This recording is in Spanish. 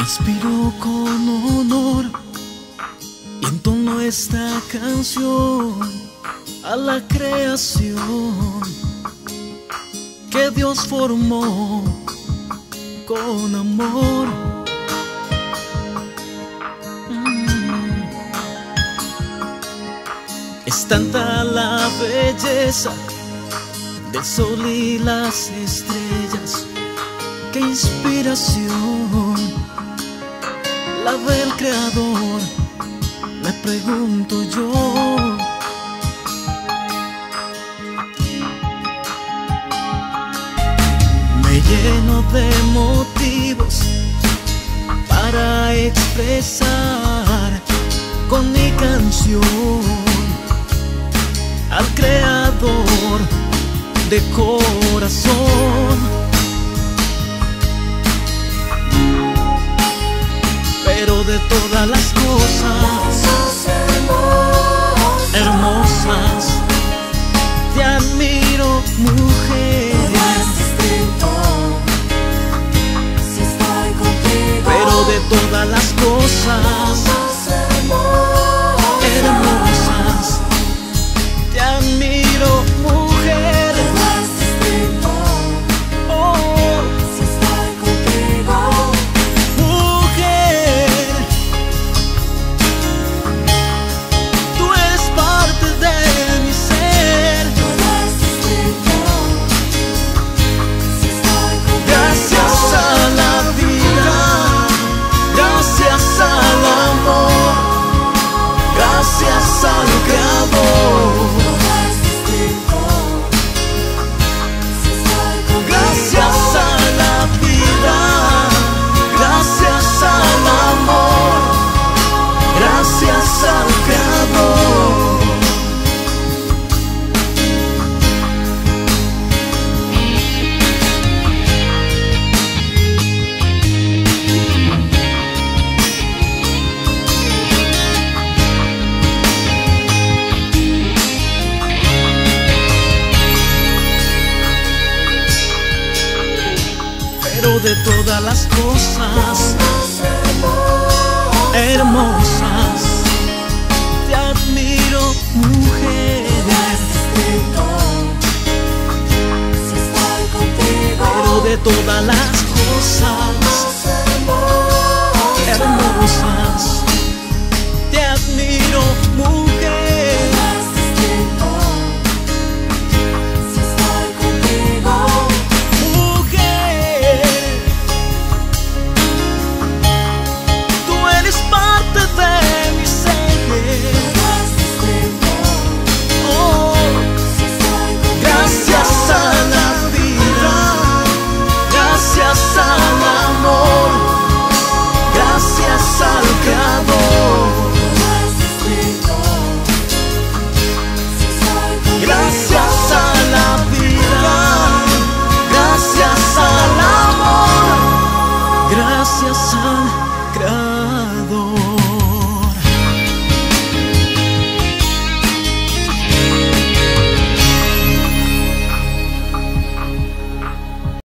Respiro con honor y entono esta canción a la creación que Dios formó con amor. Es tanta la belleza del sol y las estrellas, qué inspiración la del Creador, me pregunto yo. Me lleno de motivos para expresar con mi canción al Creador de corazón. Pero de todas las cosas hermosas, te admiro, mujer. Pero de todas las cosas hermosas, te admiro, mujer. Oh, si estoy contigo, mujer, tú eres parte de mi ser. todo es distinto. Si estoy contigo, Gracias a la vida, gracias al amor, gracias al Creador. todo es distinto. Si estoy contigo, Gracias a la vida, gracias al amor, gracias al Creador. Pero de todas las cosas hermosas, te admiro, mujer. si estoy contigo, Pero de todas las cosas